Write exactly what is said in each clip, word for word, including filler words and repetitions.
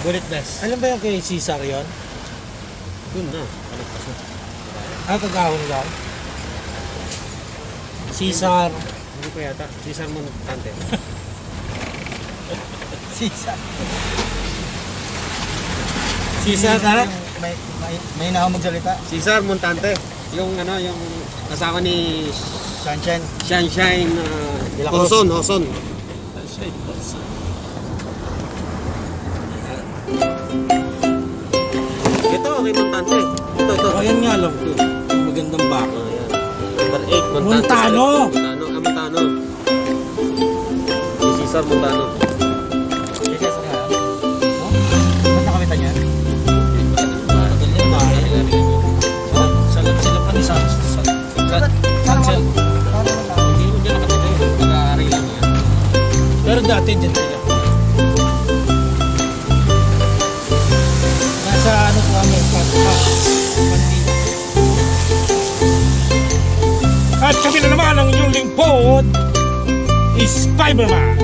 Bullet best. Alam ba yung kay Cesar yun? Yun na. Kalagpas na. Ah, kagahon lang. Cesar. Hindi ko yata. Cesar Montante. Cesar. Cesar, tara. May, may, may na ako magsalita. Cesar Montante. Yung ano, yung kasama ni Sunshine. Sunshine uh, Hoson, Hoson. Sunshine Hoson. Ito, kay Montante. Ito, ito. Oh, yan nga alam ko. Magandang bako. Oh, yan. Number eight, Montante. Montano! Montano, ah, Montano. Si Cesar Montano. Yes, yes, nga. No? Ba't nakamitan niya? Matagal yan, bahay. Salap-salap pa ni Sanchez. Sanchez. Hindi mo dyan nakatira yun. Nag-aaral lang yan. Pero dati dyan sila. Nasa ano po kami, Pandito. At kami na naman ang inyong lingkod, Spiderman.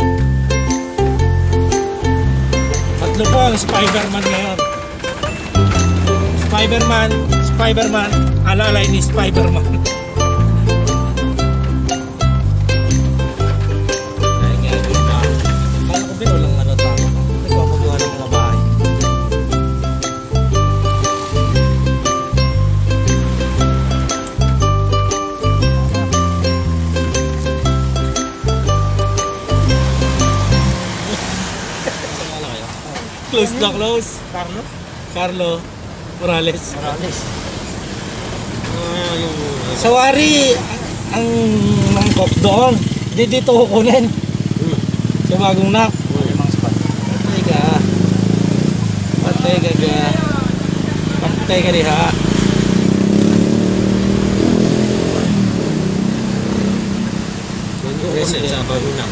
Tatlo po ang Spiderman ngayon. Spiderman, Spiderman, alalay ni Spiderman. Ay nga, yun na. Kala ko ba walang ano tao? Nagpapagawa ng mga bahay. Close na close. Carlo? Carlo Morales. Morales. Ah, yung... Sa Wari, ang mangkok doon. Di dito kukunin. Hmm. Sa bagong nak. Limang spot. Patay ka. Patay ka ka. Patay ka diha. Nandun ko sa bago na.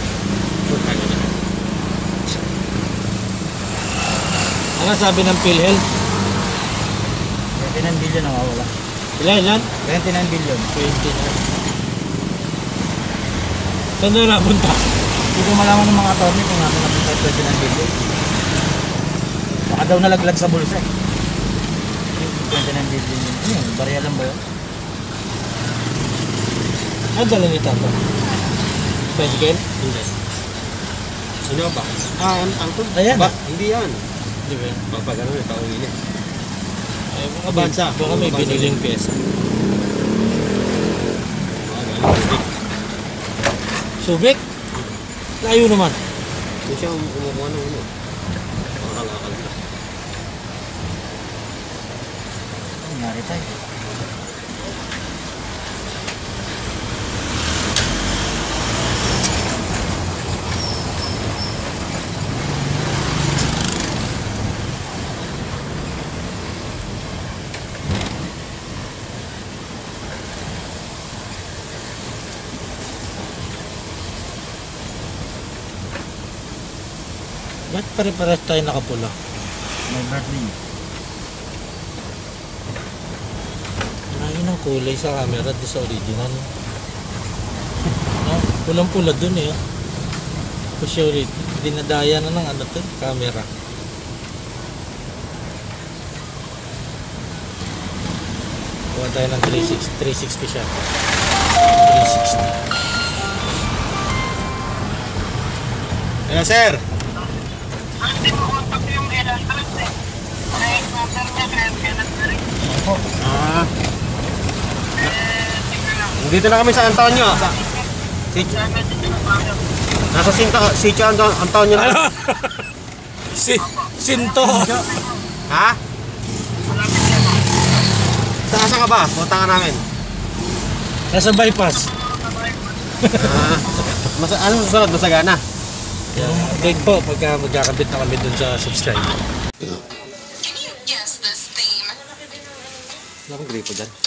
Ano sabi ng PhilHealth? twenty-nine billion ang wawala. Ilan yan? twenty-nine billion. twenty na. Saan na napunta? Hindi ko malaman ng mga attorney kung natin napunta yung twenty-nine billion. Baka daw nalaglag sa bulsa eh. twenty-nine billion yun. Ano yun? Barya lang ba yun? Ano dala ni Tato? Tricycle? Hindi. Ano ba? Ah, ang ang to? Ayan. Ba? Hindi yan. Di ba? Pag ano, pauwi. Ay, mga Bansa. Baka may Bansa. biniling pyesa. Subic? Layo naman. Hindi siya umukuha ng ano. Akal-akal na. Ano nangyari tayo? Ba't pare-pares tayo nakapula? May birthday. Layo ng kulay sa camera doon sa original. No? Pulang-pula dun eh. For sure, dinadaya na ng ano to, camera. Kuha tayo ng three sixty siya. three sixty. Kaya sir! Ah. Dito na kami sa Antonio. Sa si Nasa Sinto, si Antonio. Ano? Si Sinto. Ha? Saan ka ba? Punta ka namin. Nasa bypass. Ah. Mas ano susunod? Masagana. Yeah. Update po pagka magkakabit na kami dun sa subscribe. Can you guess this theme? Ano akong gripo dyan?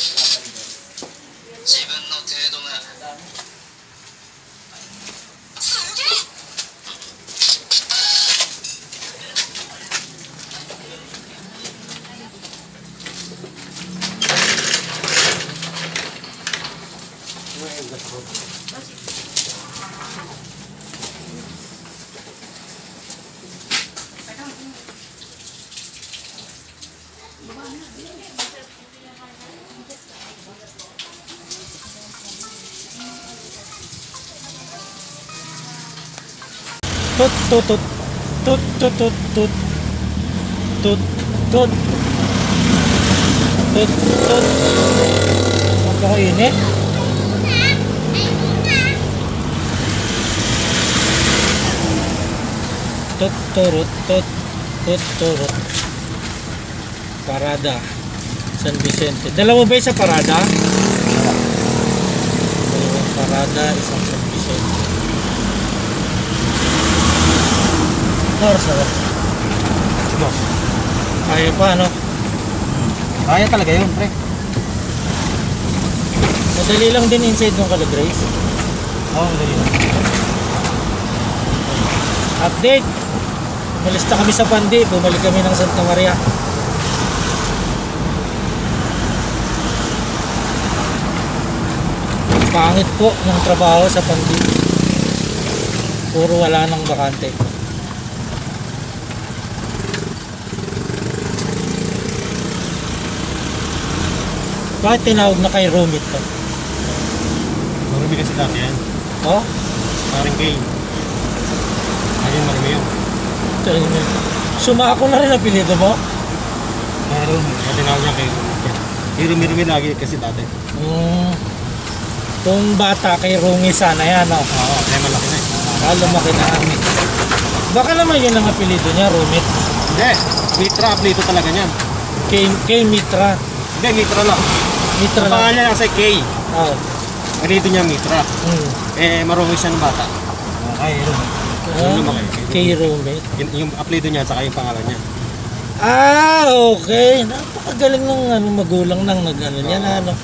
Tut tut tut tut tut tut tut tut tut tut tut. Magkakainit. Tut turut tut tut turut. Parada San Vicente. Dalawa ba sa parada? Dalawang parada, isang San Vicente. Norsa. Boss. Kaya pa, ano? Kaya talaga yun, pre. Madali lang din inside ng Calagrace. Oo, madali lang. Update! Umalis na kami sa Pandi. Bumalik kami ng Santa Maria. Pangit po ng trabaho sa Pandi. Puro wala nang bakante. Bakit tinawag na kay Rumit to? Marumi kasi dati yan. Oh? Parang gay. Ayun, marumi yun. Sumako na rin ang pilido mo? Meron. Kaya tinawag niya kay Rumi. Hirumi-rumi lagi kasi dati. Hmm. Kung bata kay Rungi sana yan, no? Oo, kaya malaki na eh. Ah, lumaki na kami. Baka naman yun ang apelido niya, Rumit. Hindi, Mitra, apelyido talaga niyan. Kay, kay Mitra. Hindi, Mitra lang. Mitra Ang lang. pangalan niya kasi K. Oh. Apelyido niya Mitra. Hmm. Eh, marunong siya ng bata. Ay, yun. Ah, Yun lumaki. kay Rumit. Yung, yung apelyido niya, saka yung pangalan niya. Ah, okay. Napakagaling ng ano, magulang ng nag-ano niya na ano.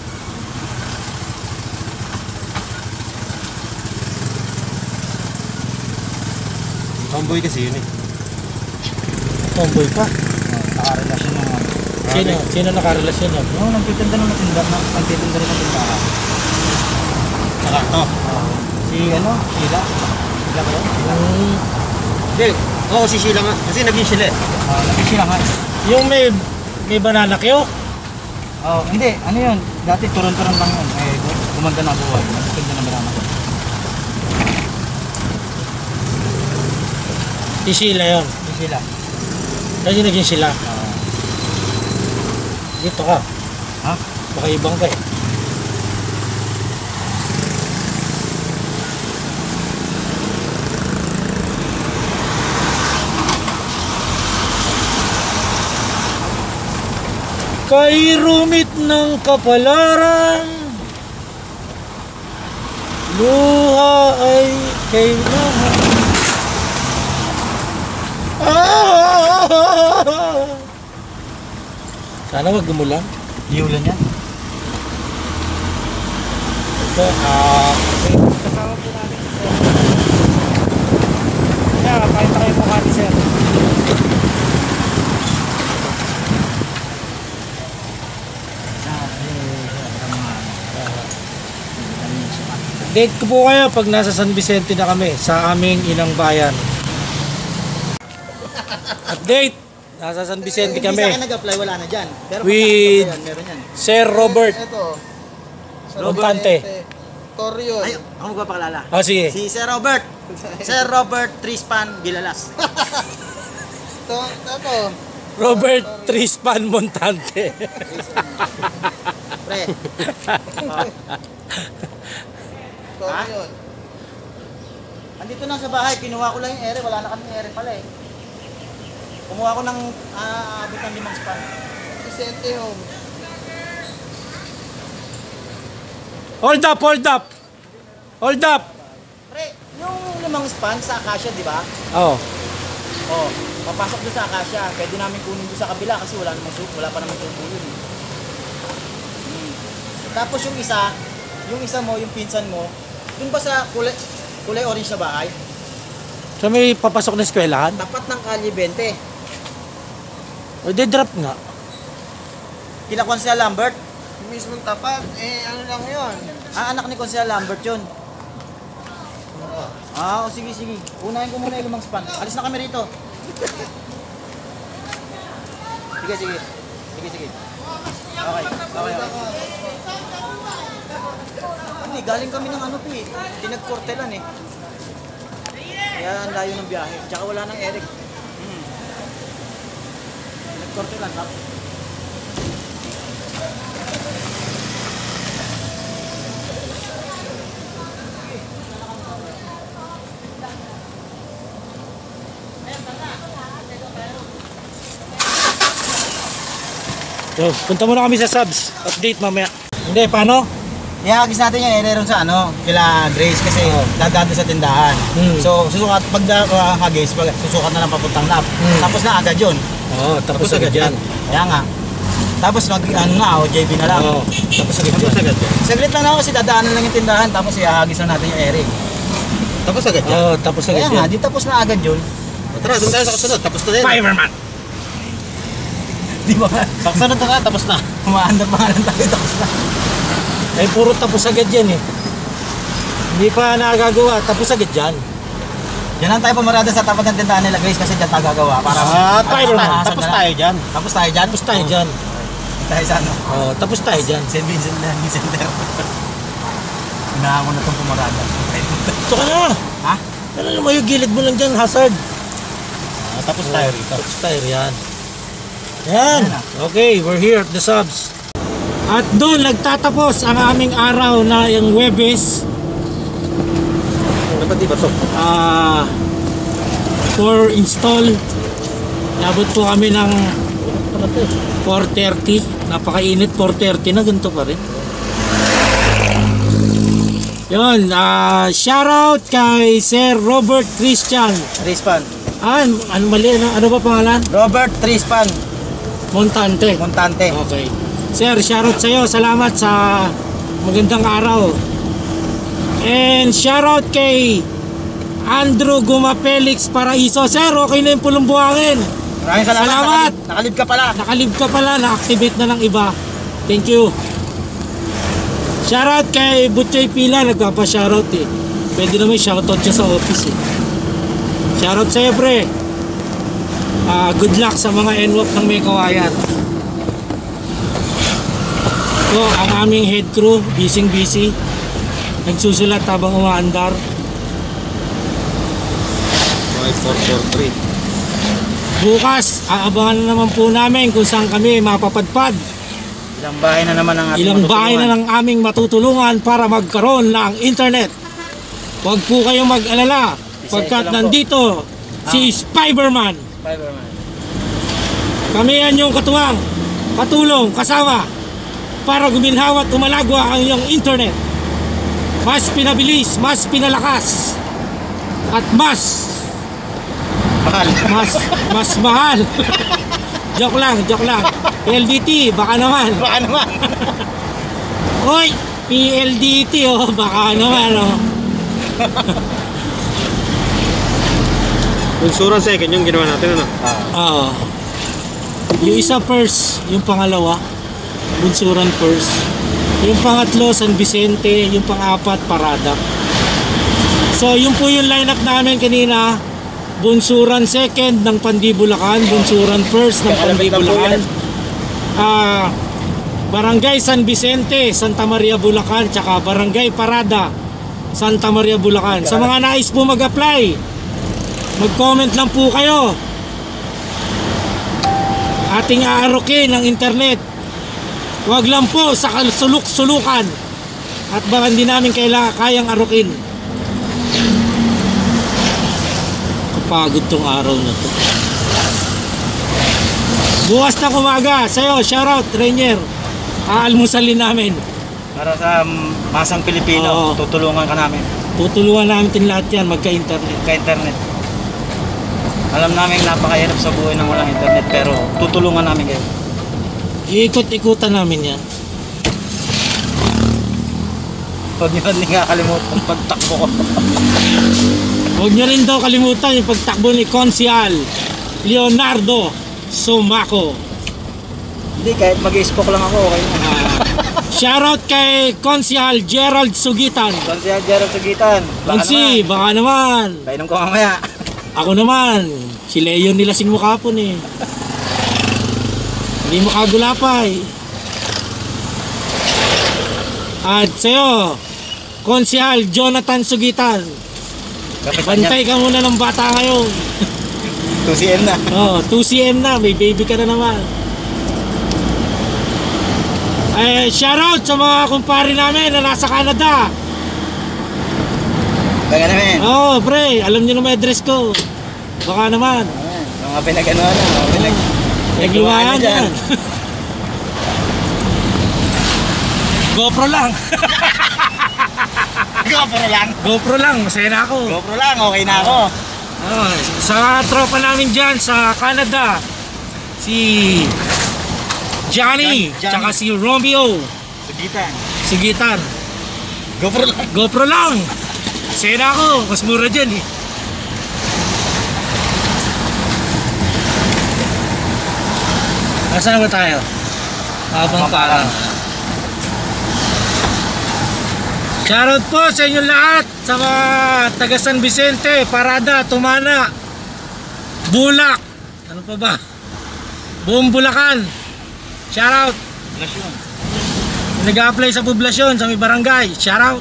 Tomboy kasi yun eh. Tomboy pa. Nakarelasyon ng ano. Sino? Sino nakarelasyon yun? Yung nagtitinda ng matinda, nagtitinda rin ng tindahan. Saka to. Si ano, Sheila. Sheila ba yun? Sheila. Hmm. Hindi, oo, si Sheila nga. Kasi naging Sheila eh. Ah, naging Sheila nga. Yung may may banana kayo? Oh, hindi, ano yun? Dati turon-turon lang yun. Eh, gumanda na buhay. Nagtitinda ng marama. Si Sheila yun. Si Sheila. Kasi naging sila. Ah. Dito ka. Ha? Baka ibang ka eh. Kay rumit ng kapalaran, luha ay kailangan. Ah! Sana wag gumulan. Di ulan yan. Ito, ah, okay. Kasama po natin si Sir. Kaya, kahit na kayo mukha ni Sir. Update ko po kayo pag nasa San Vicente na kami sa aming inang bayan. Update! Nasa San Vicente Hindi sa kami. akin nag-apply, wala na dyan. Pero With- yan, meron yan. Sir Robert Ito. Montante. Torreon. Ay, ako magpapakilala. Ah, sige. Si Sir Robert. Sir Robert Trispan Bilalas. Ito, ito. Robert Trispan Montante. Pre. Torreon. Andito na sa bahay, kinuha ko lang yung ere. Wala na kaming ere pala eh. Kumuha ko ng ah, abot ng limang span. Vicente Home. Hold up, hold up. Hold up. Pre, yung limang span sa Acacia, di ba? Oh. Oh, papasok doon sa Acacia. Pwede namin kunin doon sa kabila kasi wala namang suko, wala pa namang suko yun. Eh. Hmm. Tapos yung isa, yung isa mo, yung pinsan mo, dun ba sa kulay, kulay orange sa bahay? So may papasok na eskwelahan? Tapat ng Kalye twenty. O di drop nga. Kila Consel Lambert. Yung mismong tapat. Eh, ano lang yun? Ah, anak ni Consel Lambert yun. Ah, o sige, sige. Unahin ko muna yung limang span. Alis na kami rito. Sige, sige. Sige, sige. Okay, okay, okay. Ano eh, galing kami ng ano pi. Tinagkortelan eh. Kaya ang layo ng biyahe. Tsaka wala nang Eric. Hmm. Nagkorte lang, tap. So, punta muna kami sa subs. Update mamaya. Hindi, paano? Ihagis natin yung ere ron sa ano, kila Grace kasi Oo. dadaan doon sa tindahan. Hmm. So, susukat, pag uh, hagis, pag susukat na lang papuntang lap. Hmm. Tapos na agad yun. Oo, tapos agad yan. Kaya nga. Tapos mag, ano nga, O J B na lang. Oo. Tapos agad Tapos yan. agad yan. Saglit lang ako kasi dadaanan lang yung tindahan, tapos ihagis na natin yung ere. Tapos agad yan. Oo, tapos Kaya agad nga, yan. di tapos na agad yun. Tara, doon tayo sa kasunod. Tapos na din. Fireman! Di ba? Sa kasunod na tapos na. Umaandar pa nga lang tayo, tapos na. Eh, puro tapos agad yan eh. Hindi pa nakagagawa, tapos agad yan. Yan lang tayo pumarada sa tapat ng tindahan nila Grace kasi dyan tayo gagawa. Para Ah, Fireman. tapos, tapos tayo dyan. Tapos tayo dyan? Tapos tayo dyan. Tayo sa ano? Oo, tapos tayo dyan. Saint Vincent Learning Center. Hinahan ko na itong pumarada. Ito ka na! Ha? Ano naman yung gilid mo lang dyan, hazard. Ah, tapos tayo rito. Tapos tayo yan. Yan! Okay, we're here at the subs. At doon nagtatapos ang aming araw na yung Webes. Dapat di ba ito? Ah, for install. Nabot po kami ng ano to, four thirty. Napakainit, four thirty na, ganito pa rin. Yun, ah, shoutout kay Sir Robert Christian. Trispan. Ah, ano mali, ano, ano ba pangalan? Robert Trispan Montante. Montante. Okay. Sir, shoutout sa'yo. Salamat sa magandang araw. And shoutout kay Andrew Gumapelix Paraiso. Sir, okay na yung pulong buhangin. Maraming salamat. Salamat. Nakalib, nakalib ka pala. Nakalib ka pala, na-activate na ng iba. Thank you. Shoutout kay Butchoy Pila, nagpapa-shoutout eh. Pwede naman shoutout siya sa office eh. Shoutout sa'yo, pre. Ah, good luck sa mga N W A P ng may kawayan. Ito, ang aming head crew, busy busy. Nagsusulat habang umaandar. five four four three. Bukas, aabangan na naman po namin kung saan kami mapapadpad. Ilang bahay na naman ang ating Ilang bahay na matutulungan. ng aming matutulungan para magkaroon ng internet. Huwag po kayong mag-alala pagkat Isa-isa lang po. nandito si Spiderman. Fiberman. Kami yan yung katuwang, katulong, kasama para guminhawa at umalagwa ang iyong internet. Mas pinabilis, mas pinalakas at mas Mahal. mas mas mahal. Joke lang, joke lang. P L D T, baka naman. Baka naman. Hoy, P L D T oh, baka naman oh. Insurance second yung ginawa natin, ano? Ah. Yung isa first, yung pangalawa, Bunsuran first. Yung pangatlo, San Vicente, yung pang-apat, Parada. So, yun po yung lineup namin kanina. Bunsuran second ng Pandibulacan, Bunsuran first ng Pandibulacan. Ah, Barangay San Vicente, Santa Maria, Bulacan, tsaka Barangay Parada, Santa Maria, Bulacan. Sa mga nais po mag-apply, mag-comment lang po kayo. Ating aarokin ng internet. Huwag lang po sa suluk-sulukan. At baka hindi namin kaila, kayang arukin. Kapagod tong araw na to. Bukas na kumaga. Sa'yo, shoutout, Rainier. Aalmusalin namin. Para sa um, masang Pilipino, Oo. tutulungan ka namin. Tutulungan namin lahat yan, magka-internet. Ka-internet. Alam namin napakahirap sa buhay ng walang internet pero tutulungan namin kayo. Iikot-ikutan namin yan. Huwag nyo rin nga kalimutan pagtakbo ko. Huwag niyo rin daw kalimutan yung pagtakbo ni Consial Leonardo Sumaco. Hindi, kahit mag-i-spoke lang ako, okay na. Ah, shoutout kay Consial Gerald Sugitan. Konsyal Gerald Sugitan. Baka Consi, naman. baka naman. Painom ko mamaya. Ako naman, si Leon nilasing mo kapon eh. Hindi mo kagulapay. At sa'yo, Konsehal Jonathan Sugitan. Bantay ka muna ng bata ngayon. two C M na. Oh, two C M na, may baby ka na naman. Eh, shoutout sa mga kumpare namin na nasa Canada. Baka naman. Oh, pre, alam niyo na may address ko. Baka naman. Mga pinag-ano na, mga pinag... Naglumaan yan. GoPro lang. GoPro lang. GoPro lang, masaya na ako. GoPro lang, okay na ako. Oh, sa tropa namin dyan sa Canada, si Johnny, Johnny. tsaka si Romeo, Sugitan. Sigitan. GoPro lang. GoPro lang. Masaya na ako, mas mura dyan eh. Nasaan na ba tayo? Habang parang. Shoutout po sa inyo lahat, sa mga taga San Vicente, Parada, Tumana, Bulak, ano pa ba? Buong Bulacan. Shoutout. Lasyon. Nag-a-apply sa poblasyon, sa may barangay. Shoutout.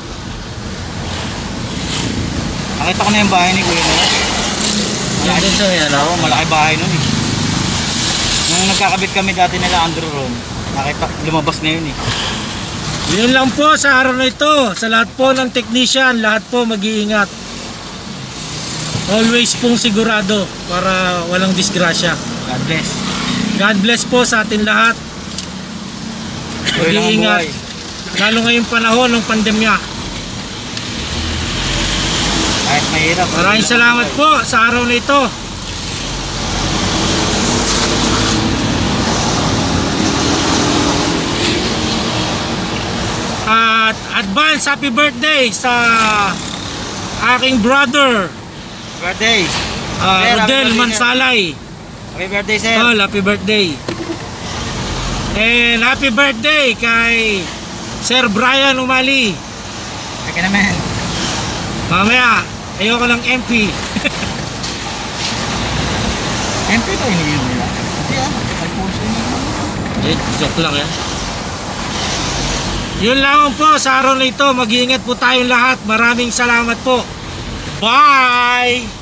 Nakita ko na yung bahay ni Kuya Noah. Yan din sa yan. Oo, malaki bahay nun eh. Nung nagkakabit kami dati nila Andrew Ron, nakita, lumabas na yun eh. Yun lang po sa araw na ito. Sa lahat po ng technician, lahat po mag-iingat. Always pong sigurado para walang disgrasya. God bless. God bless po sa atin lahat. Tuloy lang ang Mag-iingat. buhay. Lalo ngayong panahon ng pandemya. Kahit mahirap. Maraming salamat po sa araw na ito. At advance happy birthday sa aking brother Birthday. uh, Sir, happy Rodel birthday, Mansalay. Happy birthday, sir. Oh, happy birthday. And happy birthday kay Sir Brian Umali. Teka naman. Mamaya, ayoko ng M P. M P ba hinigil nila? Hindi ah. Alfonso yun. Eh, joke lang yan. Yun lang po sa araw na ito. Mag-iingat po tayong lahat. Maraming salamat po. Bye!